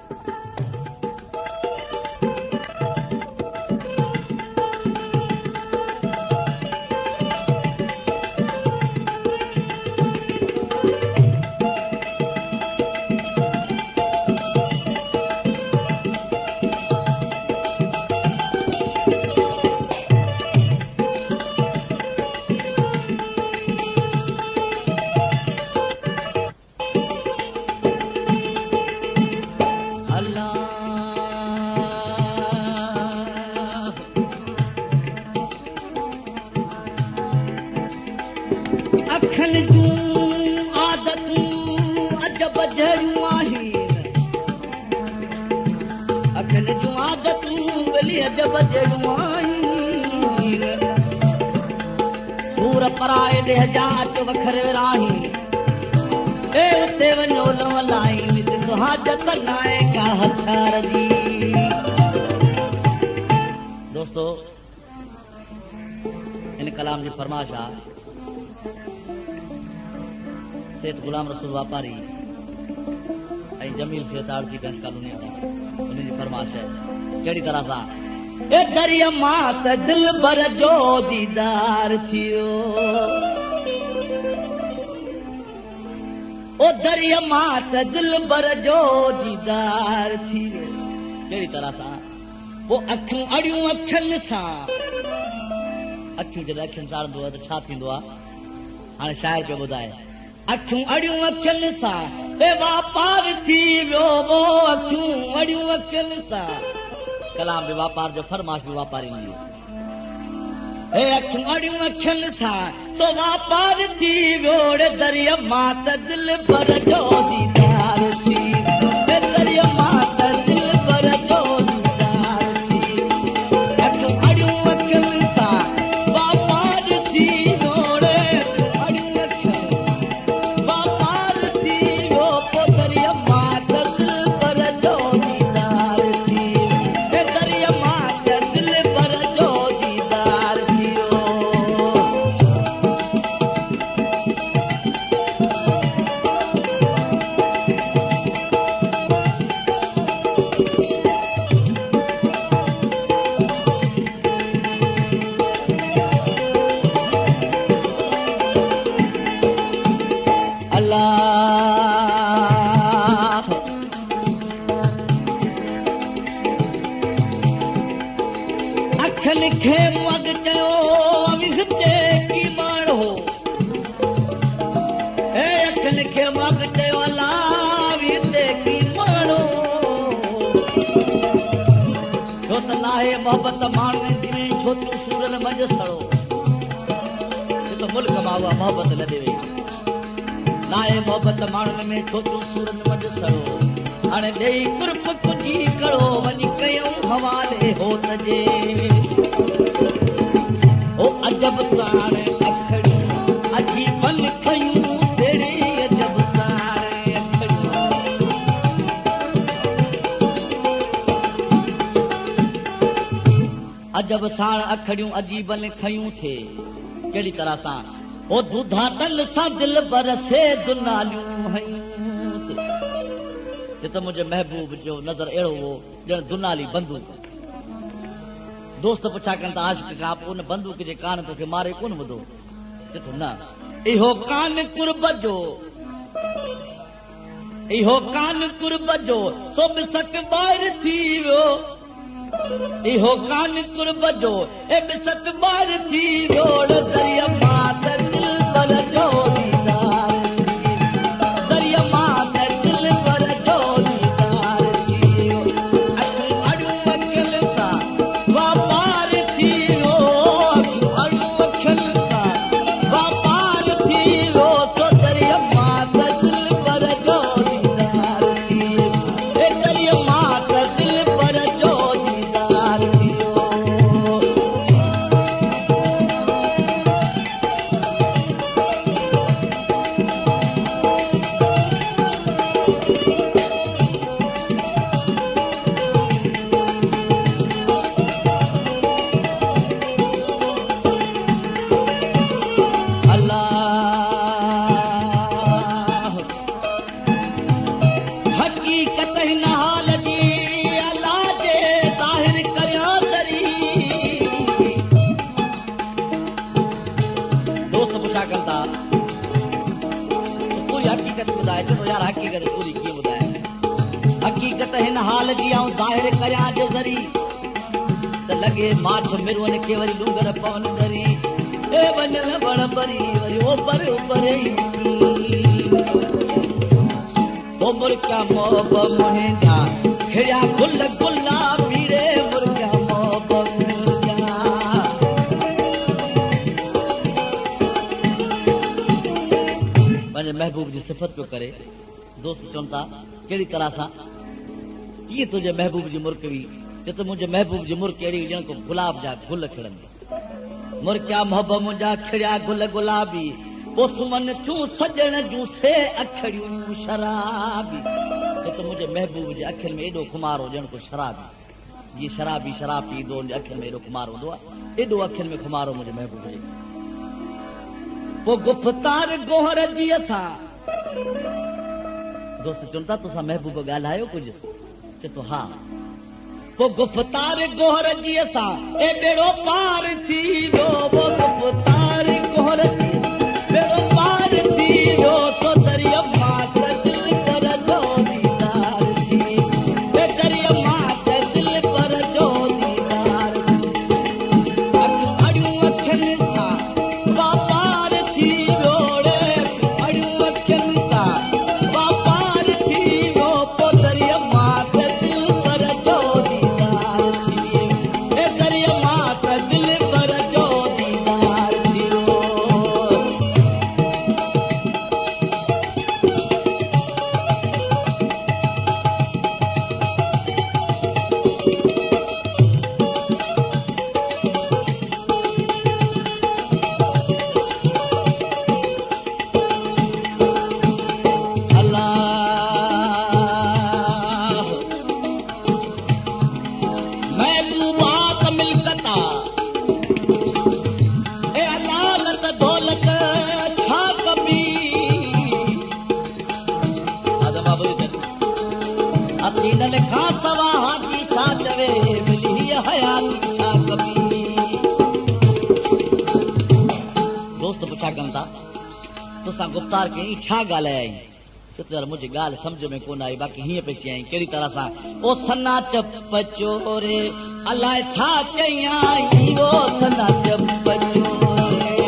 अखियुनि जूं आदतूं अजब जहिड़ियूं आहिनि अखियुनि जूं आदतूं वली अजब जहिड़ियूं आहिनि सूर पराए देह जा अच वखर राही ए उते वञो लवलाई हाजत नाहे का हथार जी। दोस्तो इन कलाम जी फरमाइश आहे सेठ गुलाम रसूल वापारी ऐं जमील सेठ आरती पेश कॉलोनी उन्हनि जी फरमाइश है कहिड़ी तरह सां ए दरिया मां त दिलबर जो दीदार थियो ओ दरिया मां त दिलबर जो दीदार थियो कहिड़ी तरह सां वो अखियूं अड़ियूं अखियुनि सां अखियूं जॾहिं अखियुनि साड़ंदो आहे त छा थींदो आहे हाणे शाइर पियो ॿुधाए अखियूं अड़ियूं अखियुनि सां ए वापार थी वियो वो अखियूं अड़ियूं अखियुनि सां कलाम बि वापार जो फरमाश बि वापारी हे अखियूं अड़ियूं अखियुनि सां सो वापार थी वियो रे दरिया मां त दिल पर जो दीदार थी दरिया मां त दिल पर जो दीदार थी अखियूं अड़ियूं अखियुनि सां वापार थी वियो रे अड़ियूं अखियुनि वापार थी वियो पोइ दरिया मां त दिल पर जो दीदार थी दरिया मां त दिल पर जो दीदार थियो अखियुनि खे मग चयो विहते की माण्हू हे अखियुनि खे मग चयो अला विहते की माण्हू छो त नाहे मोहबत माण्हुनि में छो तूं सूरनि मंझि सड़ो त मुल्क मां उहा मोहबत लॾे वई नाहे मोहबत माण्हुनि में छो तूं सूरनि मंझि सड़ो हाणे ॾेई कुर्ब कुझी करो वञी कयूं हवाले हो तजे ओ अजब साण अखड़ियूं अजीब लिखयूं तेरे अजब साण अखड़ियूं अजब साण अखड़ियूं अजीब लिखयूं थे कहिड़ी तरह सां ओ दूधा तन सां दिल बरसे दुनालियूं हयूं त मुंहिंजे महबूब जो नज़र अहिड़ो हो ॼण दुनाली बंदूक दोस्त पुछा कनि त आशिक खां पोइ उन बंदूक जे कान तोखे मारे कोन ॿुधो चए न इहो कान कुर्ब जो इहो कान कुर्ब जो सो बिसक ॿाहिरि थी वियो इहो कान कुर्ब जो ए बिसक ॿाहिरि थी वियो दरिया मां त दिल पर जो दीदार दरिया मां त दिल पर जो दीदार थियो अखियूं अड़ियूं अखियुनि सां वापार थी वियो अखियूं अड़ियूं अखियुनि सां वापार थी वियो सो दरिया मां त दिल पर जो दीदार थियो ए दरिया मां त दिल पर जो दीदार थियो हक़ीक़त हिन हाल हक़ीक़त हिन हाल जी आऊं ज़ाहिर करियां जो ज़री त लॻे माठ मिरुअन खे वरी डूंगर पवन डरी ए वञण बण बरी वरी ओपर ओपर ओ मुर्गा मोहब मुंहिंजा खिड़िया गुल गुलाबी रे मुर्गा मोहब मुंहिंजा पंहिंजे महबूब जी सिफ़त पियो करे दोस्त चवनि था कहिड़ी तरह सां कीअं तुंहिंजे महबूब जी मुर्क हुई चए त मुंहिंजे महबूब जी मुर्क अहिड़ी ॼण को गुलाब जा गुल खिड़ंदी मुर्किया मोहब मुंहिंजा खिड़िया गुल गुलाबी पोइ सुमन चूं सजण जूं से अखड़ियूं शराबी चए त मुंहिंजे महबूब जे अखियुनि में एॾो खुमार हो ॼण को शराबी जीअं शराबी शराब पींदो हुनजे अखियुनि में एॾो खुमार हूंदो आहे एॾो अखियुनि में खुमार हो मुंहिंजे महबूब जे पोइ गुफ़्तार गोहर जी असां दोस्त चवनि था तोसां महबूब ॻाल्हायो कुझु चए थो हा पोइ गुफ़्तार गोहर जी असां ए बेड़ो पार थी वियो पोइ गुफ़्तार गोहर बेड़ो पार थी वियो तो दरिया मां दिल पर जो दीदार थी ए दरिया मां दिल पर जो दीदार अड़ियूं अखियुनि सां वापार थी वियो रे अड़ियूं अखियुनि सां गुफ्तार के छा ॻाल्हाई छो त मुंहिंजी ॻाल्हि सम्झ में कोन आई बाक़ी हीअं पई चयईं कहिड़ी तरह सां ओ सना चप चोरे अलाए छा चयई ओ सना चप चोरे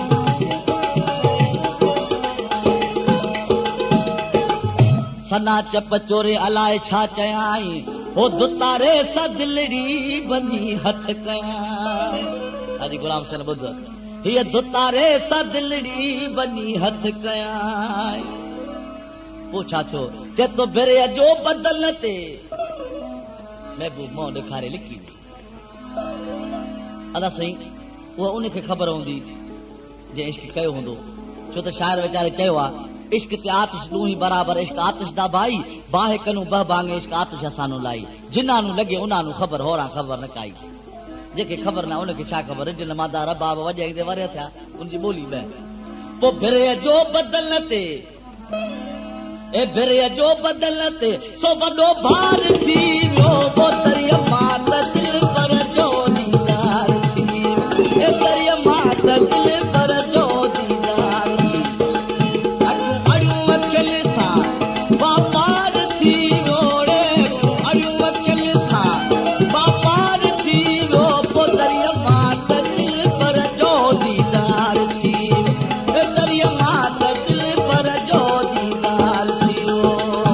सना चप चोरे अलाए छा चयई ओ दुतारे सा दिलड़ी बनी हथ कयां हाजी गुलाम हुसैन ॿुध हीअ दुतारे सा दिलड़ी बनी हथ कयां पोइ छा थियो चए तो बिरे जो बदल ते महबूब मोह ॾेखारे लिखी अदा साईं उहा उनखे ख़बर हूंदी जे इश्क कयो हूंदो छो त शाइर वीचारे चयो आहे इश्क ते आतिश ॾूं ई बराबरि इश्क आतिश दा भाई बाहि कनू ब बांगे इश्क आतिश असानो लाई जिन्ना नू लॻे उन्हा नू ख़बर होरां ख़बर न काई जेके ख़बर न उनखे छा ख़बर जिन मादा रबाब वॼाईंदे वरिया थिया उनजी ॿोली ॿ पोइ बिरे जो बदल ते ए बिरे जो बदल ते सो वॾो भार थी वियो बोतरिया मात दिल पर जो दीदार थी ए दरिया मात दिल पर जो दीदार अड़ियूं अखियुनि सां वापार थी वियो रे अड़ियूं अखियुनि सां वापार थी वियो दरिया मात दिल पर जो दीदार थी दरिया मात दिल पर जो दीदार थियो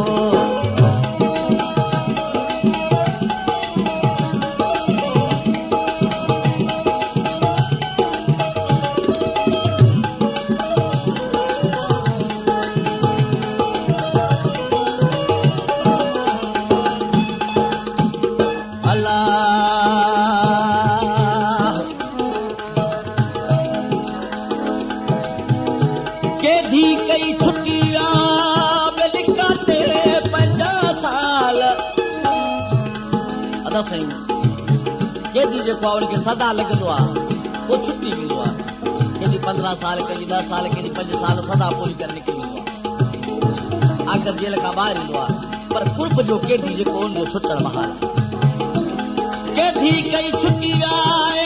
जेको आहे उनखे सदा लॻंदो आहे पोइ छुटी वेंदो आहे कंहिंजी 15 साल कंहिंजी 10 साल कंहिंजी 5 साल सदा पूरी करे निकिरी वेंदो आहे आख़िर जेल खां ॿाहिरि ईंदो आहे पर कुर्ब जो कैदी जेको हुनजो छुटण महाल कैदी कई छुटी आहे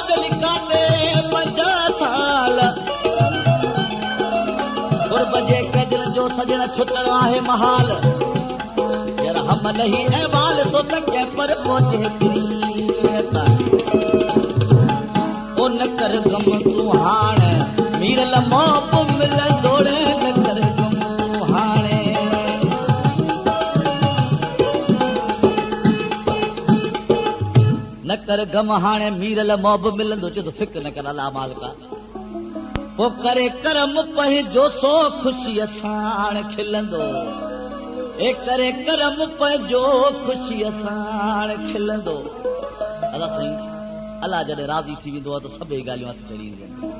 5 साल कुर्ब जे कैदियुनि जो सजण छुटण आहे महाल हम नहीं अहवाल सो तके पर पहुंचे ओ न कर गम तू हाणे मीरल मोप मिल दौड़े न कर गम तू हाणे न कर गम हाणे मीरल मोब मिलंदो चए तो फिक्र न कर अला मालिका वो करे करम पंहिंजो सो ख़ुशीअ साण खिलंदो ए करे करम पंहिंजो ख़ुशीअ साण खिलंदो अला साईं अला जॾहिं राज़ी थी वेंदो आहे त सभई ॻाल्हियूं हथ चढ़ी ईंदियूं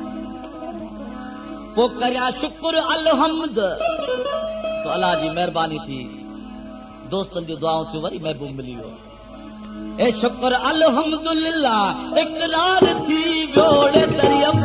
पोइ करियां शुक्र अलहमद तो अला जी महिरबानी थी दोस्तनि जूं दुआऊं थियूं वरी महबूब मिली वियो ए शुक्र अलहमदुलिल्लाह इक़रार थी वियो दरिया